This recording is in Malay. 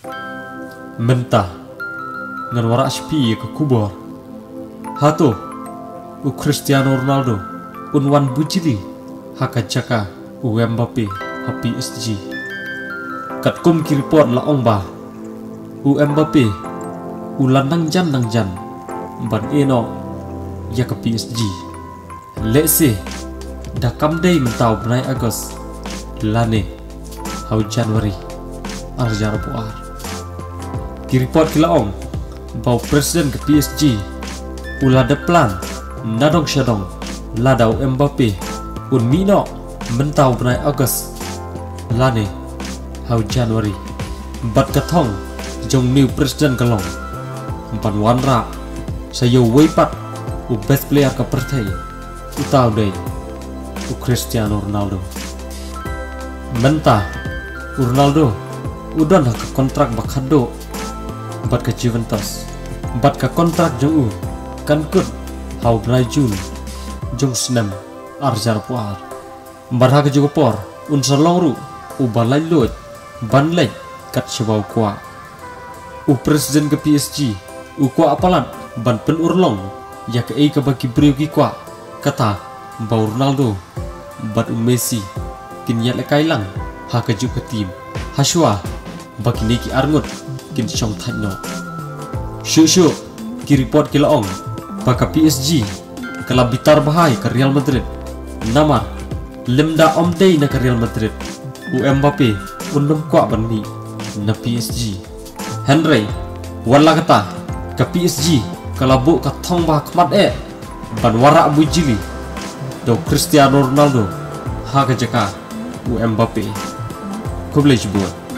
mentah ngan warak sepi ke kubur. Hatu u Cristiano Ronaldo unwan bujili haka jaka u Mbappe ha PSG. Kat kum kiripot la ong ba u Mbappe u lanang jan ban eno ya ke PSG. Lese dah kam day mentau benai Agos lane hau Januari arjar buar. Kiripot kilaong bau presiden ke PSG ula de plan nadong syadong ladau Mbappe un mino mentau benai Agos lane hau Januari bat katong jong new presiden kalong ban wanra sayo weipat u best player ke pertai utau day u Cristiano Ronaldo. Mentah Ronaldo udah ke kontrak bakado bat ke Juventus bat ke kontrak jong kan kut hau brai Jun jong senam arjar puar barha ke juga por un salongru u balai lot ban lek kat sebau kwa u presiden ke PSG u kwa apalan ban pen urlong ya ke ei ke bagi beriu ki kwa kata bau Ronaldo bat Messi kin yat lekai lang ha ke juga tim haswa bagi niki arngut kin chong thanno shu ki report kilaong baka PSG kala bitar bahai ke Real Madrid nama lemda omdei na ke Real Madrid u Mbappe undum kwa bani na PSG Henry wala kata ke PSG kala bu ka thong ba khmat ban warak bujili do Cristiano Ronaldo ha ke jaka u Mbappe kublej buat